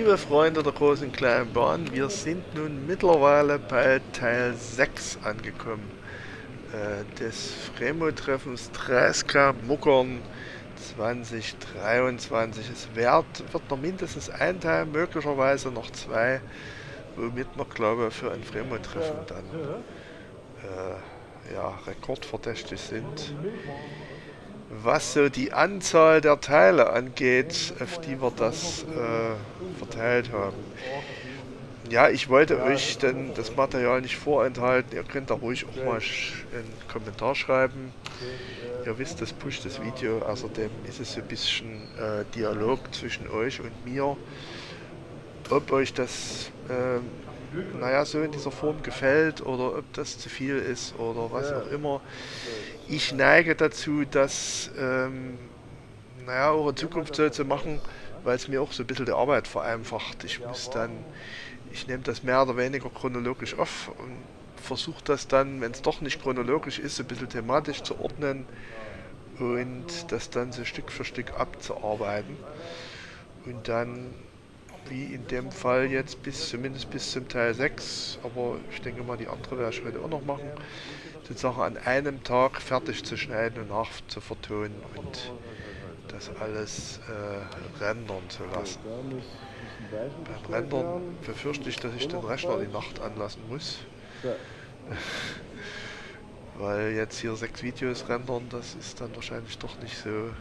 Liebe Freunde der großen und kleinen Bahn, wir sind nun mittlerweile bei Teil 6 angekommen des Fremo-Treffens Treiska Muckern 2023. Es wird noch mindestens ein Teil, möglicherweise noch zwei, womit wir, glaube ich, für ein Fremo-Treffen dann rekordverdächtig sind. Was so die Anzahl der Teile angeht, auf die wir das verteilt haben. Ja, ich wollte euch denn das Material nicht vorenthalten. Ihr könnt da ruhig auch mal einen Kommentar schreiben. Ihr wisst, das pusht das Video. Außerdem ist es so ein bisschen Dialog zwischen euch und mir. Ob euch das so in dieser Form gefällt oder ob das zu viel ist oder was auch immer. Ich neige dazu, das auch in Zukunft so zu machen, weil es mir auch so ein bisschen die Arbeit vereinfacht. Ich nehme das mehr oder weniger chronologisch auf und versuche das dann, wenn es doch nicht chronologisch ist, so ein bisschen thematisch zu ordnen und das dann so Stück für Stück abzuarbeiten. Und dann, wie in dem Fall jetzt, zumindest bis zum Teil 6, aber ich denke mal, die andere werde ich heute auch noch machen, sozusagen an einem Tag fertig zu schneiden und zu vertonen und das alles rendern zu lassen. Beim Rendern befürchte ich, dass ich den Rechner die Nacht anlassen muss. Weil jetzt hier 6 Videos rendern, das ist dann wahrscheinlich doch nicht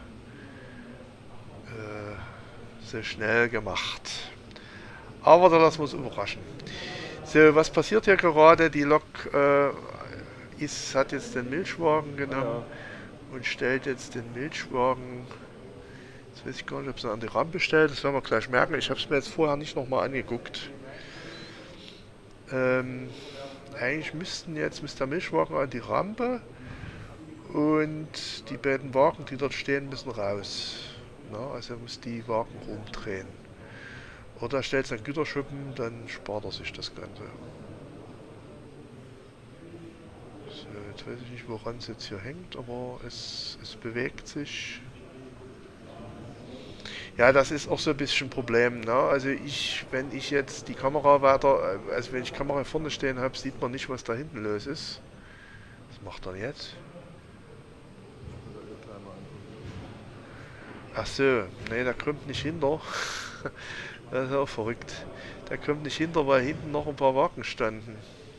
so schnell gemacht. Aber da lassen wir uns überraschen. So, was passiert hier gerade? Die Lok hat jetzt den Milchwagen genommen und stellt jetzt den Milchwagen. Jetzt weiß ich gar nicht, ob sie an die Rampe stellt. Das werden wir gleich merken. Ich habe es mir jetzt vorher nicht nochmal angeguckt. Eigentlich müsste der Milchwagen an die Rampe und die beiden Wagen, die dort stehen, müssen raus. Na, also er muss die Wagen rumdrehen. Oder er stellt es an Güterschuppen, dann spart er sich das Ganze. So, jetzt weiß ich nicht, woran es jetzt hier hängt, aber es bewegt sich. Ja, das ist auch so ein bisschen ein Problem. Ne? Also wenn ich jetzt die Kamera wenn ich die Kamera vorne stehen habe, sieht man nicht, was da hinten los ist. Was macht er jetzt? Ach so, ne, der kommt nicht hinter. Das ist auch verrückt. Der kommt nicht hinter, weil hinten noch ein paar Wagen standen.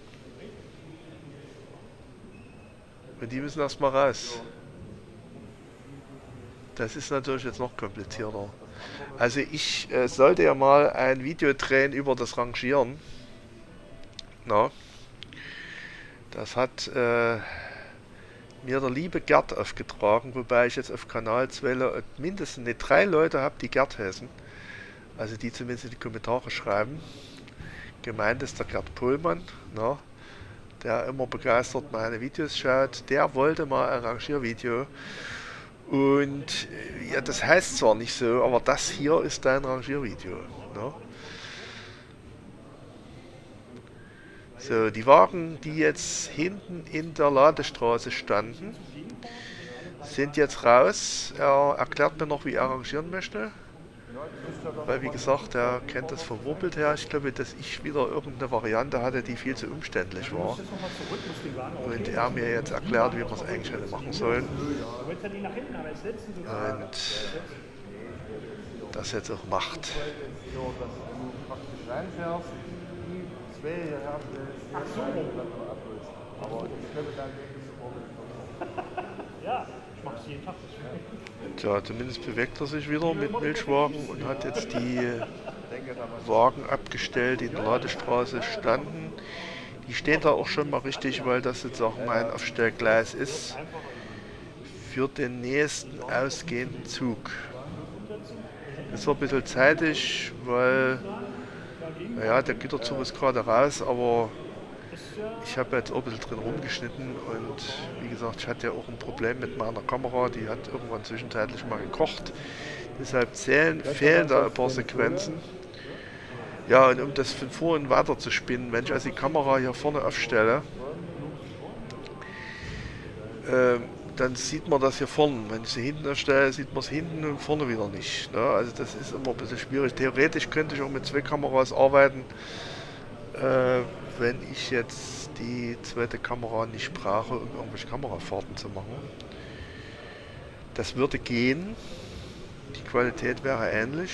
Und die müssen erstmal raus. Das ist natürlich jetzt noch komplizierter. Also ich sollte ja mal ein Video drehen über das Rangieren. Na, das hat mir der liebe Gerd aufgetragen, wobei ich jetzt auf Kanal 2 mindestens 3 Leute habe, die Gerd heißen. Also die zumindest in die Kommentare schreiben. Gemeint ist der Gerd Pohlmann, na, der immer begeistert meine Videos schaut. Der wollte mal ein Rangiervideo. Und ja, das heißt zwar nicht so, aber das hier ist dein Rangiervideo. Ne? So, die Wagen, die jetzt hinten in der Ladestraße standen, sind jetzt raus. Er erklärt mir noch, wie er rangieren möchte. Weil, wie gesagt, er kennt das vom Wurbild her. Ich glaube, dass ich wieder irgendeine Variante hatte, die viel zu umständlich war. Und er mir jetzt erklärt, wie man es eigentlich hätte machen sollen. Und das jetzt auch macht. Tja, zumindest bewegt er sich wieder mit Milchwagen und hat jetzt die Wagen abgestellt, die in der Ladestraße standen. Die stehen da auch schon mal richtig, weil das sozusagen mein Aufstellgleis ist für den nächsten ausgehenden Zug. Das war ein bisschen zeitig, weil der Güterzug ist gerade raus, aber ich habe jetzt auch ein bisschen drin rumgeschnitten und wie gesagt, ich hatte ja auch ein Problem mit meiner Kamera, die hat irgendwann zwischenzeitlich mal gekocht. Deshalb fehlen da ein paar Sequenzen. Ja, und um das von vorhin weiter zu spinnen, wenn ich also die Kamera hier vorne aufstelle, dann sieht man das hier vorne. Wenn ich sie hinten erstelle, sieht man es hinten und vorne wieder nicht. Ne? Also das ist immer ein bisschen schwierig. Theoretisch könnte ich auch mit zwei Kameras arbeiten, äh, wenn ich jetzt die zweite Kamera nicht brauche, um irgendwelche Kamerafahrten zu machen. Das würde gehen. Die Qualität wäre ähnlich.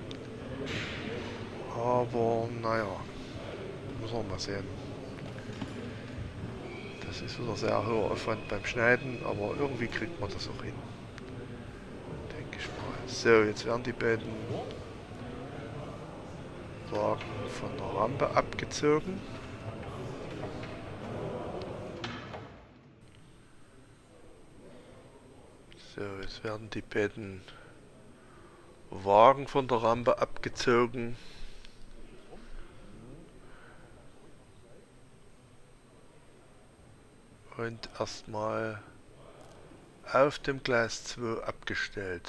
Aber naja, muss man mal sehen. Das ist wieder sehr hoher Aufwand beim Schneiden, aber irgendwie kriegt man das auch hin. Denke ich mal. So, jetzt werden die beiden Wagen von der Rampe abgezogen. So, jetzt werden die beiden Wagen von der Rampe abgezogen. Und erstmal auf dem Gleis 2 abgestellt.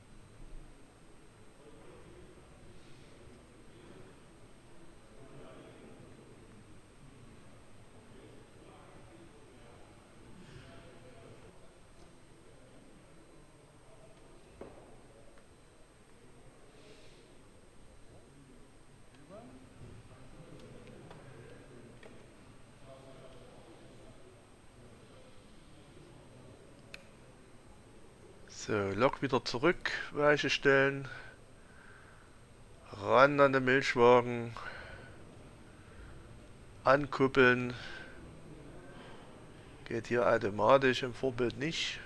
So, Lok wieder zurück, Weiche stellen, ran an den Milchwagen, ankuppeln, geht hier automatisch, im Vorbild nicht,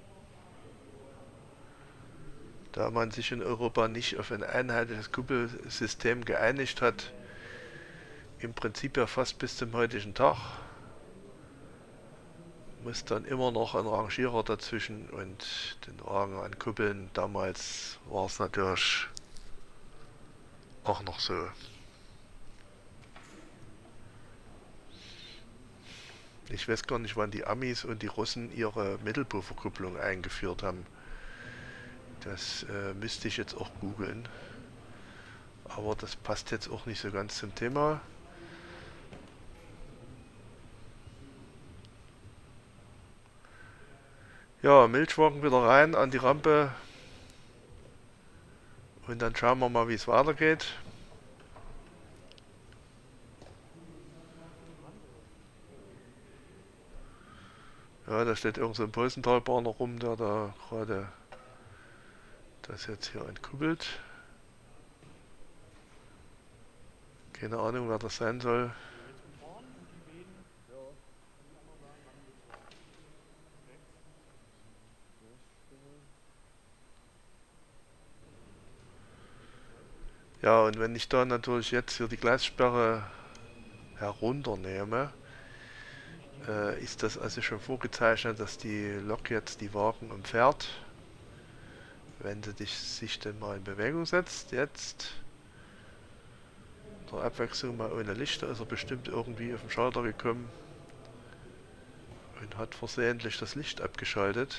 da man sich in Europa nicht auf ein einheitliches Kuppelsystem geeinigt hat, im Prinzip ja fast bis zum heutigen Tag. Muss dann immer noch ein Rangierer dazwischen und den Wagen ankuppeln. Damals war es natürlich auch noch so. Ich weiß gar nicht, wann die Amis und die Russen ihre Mittelpufferkupplung eingeführt haben. Das müsste ich jetzt auch googeln. Aber das passt jetzt auch nicht so ganz zum Thema. Ja, Milchwagen wieder rein an die Rampe. Und dann schauen wir mal, wie es weitergeht. Ja, da steht irgend so ein Posentalbahner rum, der da gerade das jetzt hier entkuppelt. Keine Ahnung, wer das sein soll. Ja, und wenn ich da natürlich jetzt hier die Gleissperre herunternehme, ist das also schon vorgezeichnet, dass die Lok jetzt die Wagen umfährt. Wenn sie sich dann mal in Bewegung setzt, jetzt der Abwechslung mal ohne Licht, da ist er bestimmt irgendwie auf den Schalter gekommen und hat versehentlich das Licht abgeschaltet.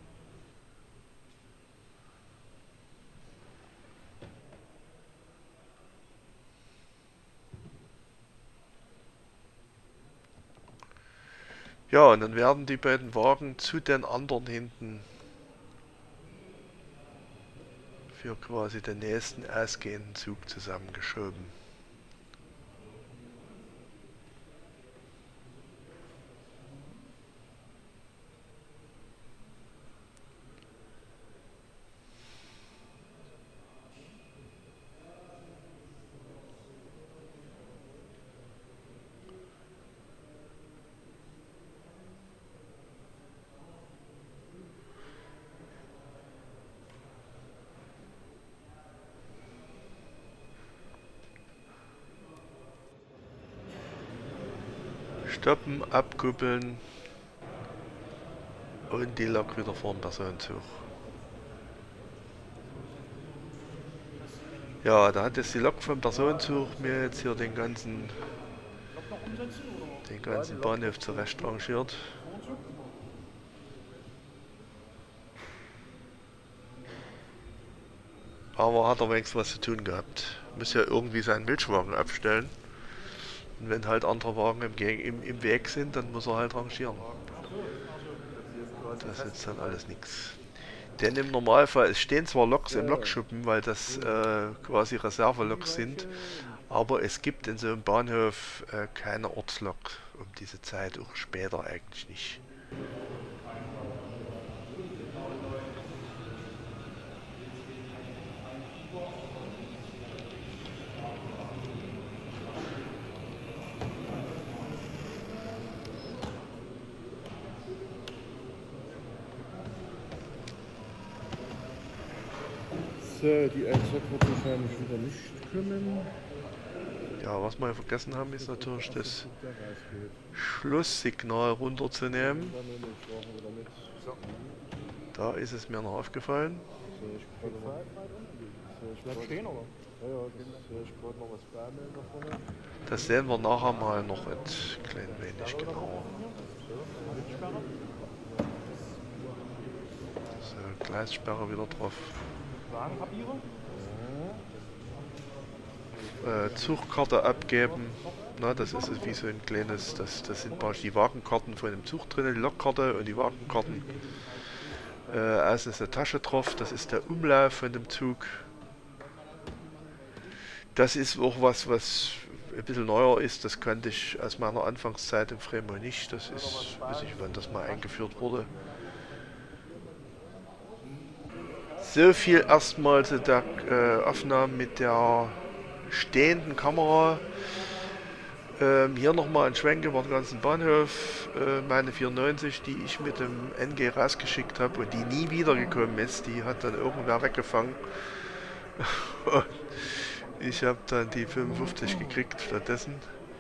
Ja, und dann werden die beiden Wagen zu den anderen hinten für quasi den nächsten ausgehenden Zug zusammengeschoben. Stoppen, abkuppeln und die Lok wieder vor den Personenzug. Ja, da hat jetzt die Lok vom Personenzug mir jetzt hier den ganzen Bahnhof zurecht rangiert. Aber hat er wenigstens was zu tun gehabt. Muss ja irgendwie seinen Milchwagen abstellen. Und wenn halt andere Wagen im Weg sind, dann muss er halt rangieren. Das ist jetzt dann alles nichts. Denn im Normalfall, es stehen zwar Loks im Lokschuppen, weil das quasi Reserveloks sind, aber es gibt in so einem Bahnhof keine Ortslok um diese Zeit, auch später eigentlich nicht. So, die LZ wird wahrscheinlich wieder nicht kommen. Ja, was wir vergessen haben, ist natürlich das Schlusssignal runterzunehmen. Da ist es mir noch aufgefallen. Das sehen wir nachher mal noch ein klein wenig genauer. So, Gleissperre wieder drauf. Zugkarte abgeben. Na, das ist wie so ein kleines, das sind die Wagenkarten von dem Zug drin, die Lokkarte und die Wagenkarten. Außen ist eine Tasche drauf, das ist der Umlauf von dem Zug. Das ist auch was ein bisschen neuer ist, das kannte ich aus meiner Anfangszeit im Fremo nicht. Das ist, weiß ich wann das mal eingeführt wurde. So viel erstmal zu der Aufnahme mit der stehenden Kamera. Hier nochmal ein Schwenk über den ganzen Bahnhof. Meine 94, die ich mit dem NG rausgeschickt habe und die nie wiedergekommen ist, die hat dann irgendwer weggefangen. Ich habe dann die 55 gekriegt stattdessen.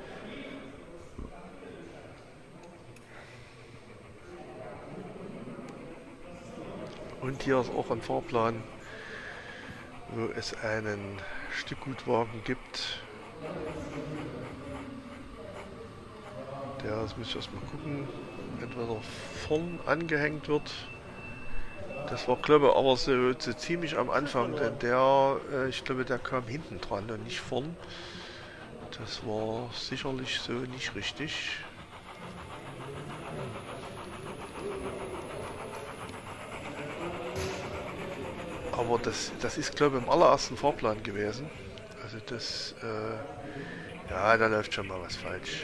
Und hier ist auch ein Fahrplan, wo es einen Stückgutwagen gibt. Der, das muss ich erstmal gucken, entweder vorn angehängt wird. Das war, glaube ich, aber so ziemlich am Anfang, denn der, ich glaube, der kam hinten dran und nicht vorn. Das war sicherlich so nicht richtig. Aber das ist, glaube ich, im allerersten Fahrplan gewesen. Also das, ja, da läuft schon mal was falsch.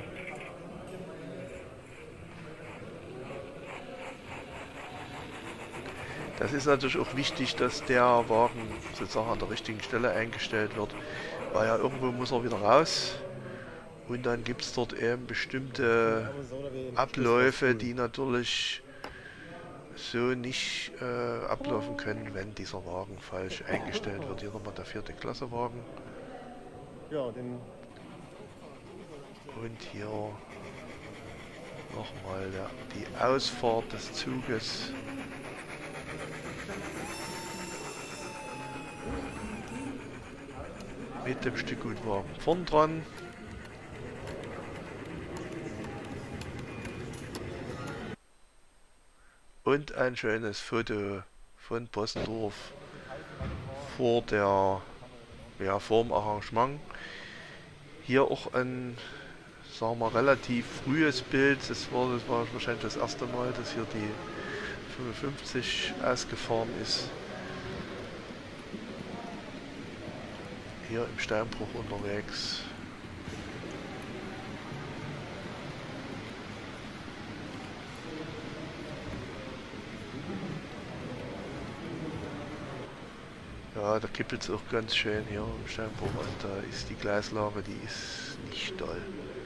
Das ist natürlich auch wichtig, dass der Wagen sozusagen an der richtigen Stelle eingestellt wird, weil ja irgendwo muss er wieder raus und dann gibt es dort eben bestimmte Abläufe, die natürlich so nicht ablaufen können, wenn dieser Wagen falsch eingestellt wird. Hier nochmal der 4. Klasse Wagen. Ja, den und hier nochmal die Ausfahrt des Zuges. Mit dem Stückgutwagen vorn dran. Und ein schönes Foto von Bossendorf vor der, ja, vor dem Arrangement. Hier auch ein, sagen wir, relativ frühes Bild. Das war wahrscheinlich das erste Mal, dass hier die 55 ausgefahren ist. Hier im Steinbruch unterwegs. Ja, da kippelt es auch ganz schön hier im Steinbruch und da ist die Gleislage, die ist nicht doll.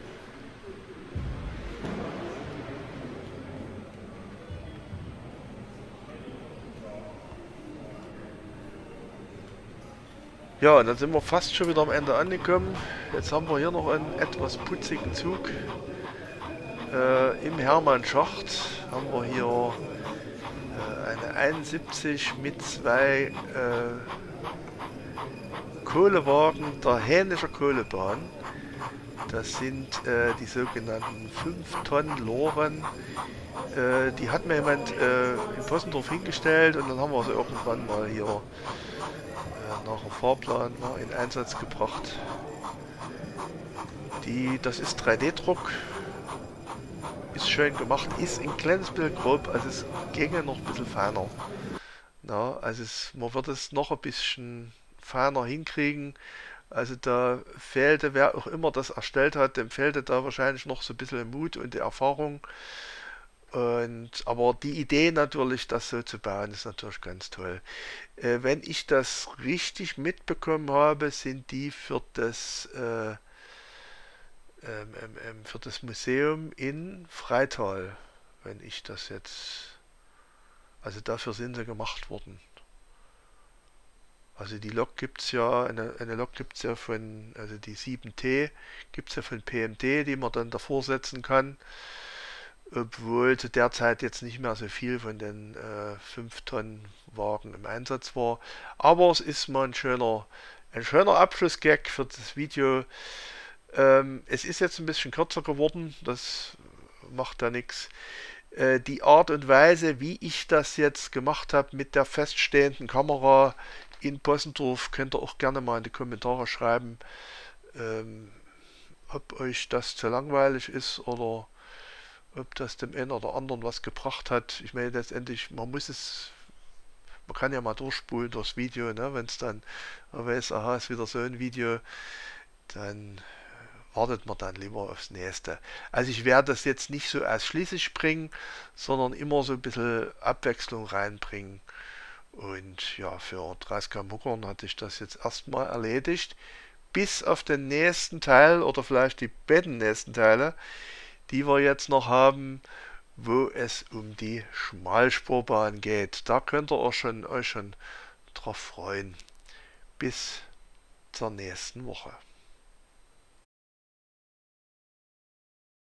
Ja, und dann sind wir fast schon wieder am Ende angekommen. Jetzt haben wir hier noch einen etwas putzigen Zug. Im Hermannschacht haben wir hier eine 71 mit zwei Kohlewagen der Hähnischer Kohlebahn. Das sind die sogenannten 5 Tonnen Loren. Die hat mir jemand in Possendorf hingestellt und dann haben wir sie irgendwann mal hier nach dem Fahrplan in Einsatz gebracht. Das ist 3D-Druck. ist schön gemacht, ist ein kleines bisschen grob, also es ginge noch ein bisschen feiner. Na, also man wird es noch ein bisschen feiner hinkriegen. Also da fehlte, wer auch immer das erstellt hat, dem fehlte da wahrscheinlich noch so ein bisschen Mut und die Erfahrung. Aber die Idee natürlich, das so zu bauen, ist natürlich ganz toll. Wenn ich das richtig mitbekommen habe, sind die für das Museum in Freital, wenn ich das jetzt, also dafür sind sie gemacht worden. Also die Lok gibt es ja, eine Lok gibt es ja von, also die 7T gibt es ja von PMT, die man dann davor setzen kann, obwohl zu der Zeit jetzt nicht mehr so viel von den 5 Tonnen Wagen im Einsatz war. Aber es ist mal ein schöner Abschlussgag für das Video. Es ist jetzt ein bisschen kürzer geworden, das macht da nichts. Die Art und Weise, wie ich das jetzt gemacht habe mit der feststehenden Kamera in Bossendorf, könnt ihr auch gerne mal in die Kommentare schreiben, ähm, ob euch das zu langweilig ist oder ob das dem einen oder anderen was gebracht hat. Ich meine, letztendlich, man kann ja mal durchspulen durchs Video, ne? Wenn es dann, man weiß, aha, ist wieder so ein Video, dann wartet man dann lieber aufs nächste. Also ich werde das jetzt nicht so ausschließlich bringen, sondern immer so ein bisschen Abwechslung reinbringen. Und ja, für 30 Muckern hatte ich das jetzt erstmal erledigt. Bis auf den nächsten Teil oder vielleicht die beiden nächsten Teile, die wir jetzt noch haben, wo es um die Schmalspurbahn geht. Da könnt ihr euch schon drauf freuen. Bis zur nächsten Woche.